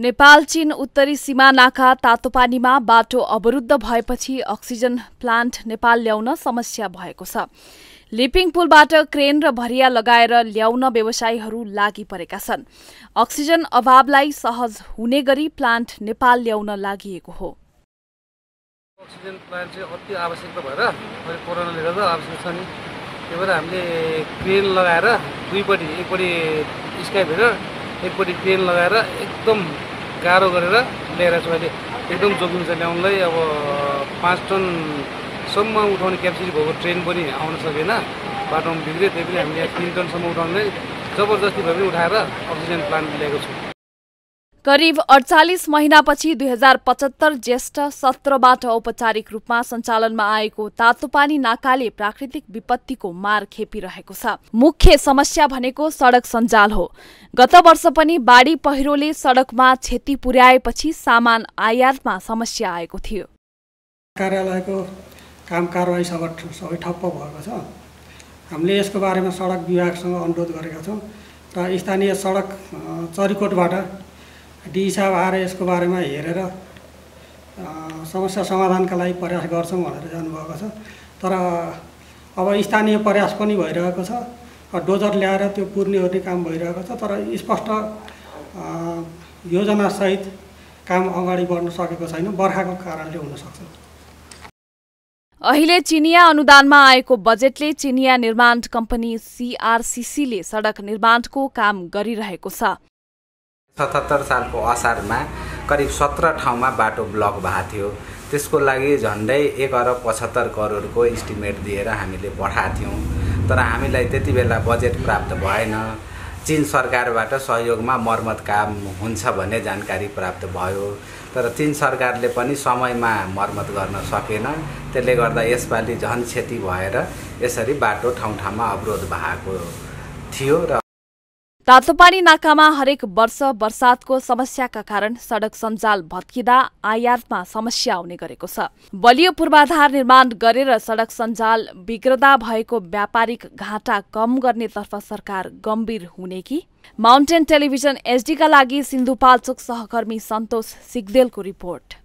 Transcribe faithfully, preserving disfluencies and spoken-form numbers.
नेपाल चीन उत्तरी सीमा नाका तातोपानीमा बाटो अवरुद्ध भएपछि अक्सिजन प्लान्ट नेपाल ल्याउन समस्या भएको छ। लिपिङ पुलबाट क्रेन र भरिया लगाएर ल्याउन व्यवसायीहरू लागि परेका छन्। अक्सिजन अभावलाई सहज हुने गरी प्लान्ट नेपाल ल्याउन लागिएको हो। अक्सिजन प्लान्ट चाहिँ अति आवश्यकता भएर अहिले कोरोनाले गर्दा आवश्यक छ नि, त्यही भएर हामीले क्रेन लगाएर दुईपट्टि एकपट्टि स्काई भेर एकपट्टि क्रेन लगाएर एकदम गाह्रो गरेर ल्याएर चाहिँ अहिले एकदम जोखिम छ ल्याउनलाई। अब पाँच टनसम्म उठाउने क्यापेसिटी भएको ट्रेन पनि आउन सकेन, बाटोमा बिग्रियो। त्यही पनि हामीले तिन टनसम्म उठाउनलाई जबरजस्ती भए पनि उठाएर अक्सिजन प्लान्ट ल्याएको छौँ। करिब अडचालिस महिनापछि दुई हजार पचहत्तर ज्येष्ठ सत्रबाट औपचारिक रूपमा सञ्चालनमा आएको तातोपानी नाकाले प्राकृतिक विपत्तिको मार खेपिरहेको छ। मुख्य समस्या भनेको सडक सञ्जाल हो। गत वर्ष पनि बाढी पहिरोले सडकमा क्षति पुर्याएपछि सामान आयातमा समस्या आएको थियो। कार्यालयको काम कारवाही सबै ठप्प भएको छ। हामीले यसको बारेमा सडक विभागसँग अनुरोध गरेका छौँ र स्थानीय सडक चरीकोटबाट डी साहब आएर यसको बारेमा हेरेर समस्या समाधानका लागि प्रयास गर्छौँ भनेर जानुभएको छ। तर अब स्थानीय प्रयास पनि भइरहेको छ, डोजर ल्याएर त्यो पुर्ने ओर्ने काम भइरहेको छ, तर स्पष्ट योजनासहित काम अगाडि बढ्न सकेको छैन। बर्खाको कारणले हुनसक्छ। अहिले चिनिया अनुदानमा आएको बजेटले चिनिया निर्माण कम्पनी सीआरसीसीले सडक निर्माणको काम गरिरहेको छ। सतहत्तर सालको असारमा करिब सत्र ठाउँमा बाटो ब्लक भएको थियो। त्यसको लागि झन्डै एक अरब पचहत्तर करोडको इस्टिमेट दिएर हामीले पठाएको थियौँ, तर हामीलाई त्यति बेला बजेट प्राप्त भएन। चीन सरकारबाट सहयोगमा मर्मत काम हुन्छ भन्ने जानकारी प्राप्त भयो, तर चीन सरकारले पनि समयमा मर्मत गर्न सकेन। त्यसले गर्दा यसपालि झन् क्षति भएर यसरी बाटो ठाउँ ठाउँमा अवरोध भएको थियो। र तातोपानी नाकामा हरेक वर्ष वर्षातको समस्याका कारण सडक सञ्जाल भत्किँदा आयातमा समस्या आउने गरेको छ। बलियो पूर्वाधार निर्माण गरेर सडक सञ्जाल बिग्रदा भएको व्यापारिक घाटा कम गर्नेतर्फ सरकार गम्भीर हुने कि? माउन्टेन टेलिभिजन एचडीका लागि सिन्धुपाल्चोक सहकर्मी सन्तोष सिग्देलको रिपोर्ट।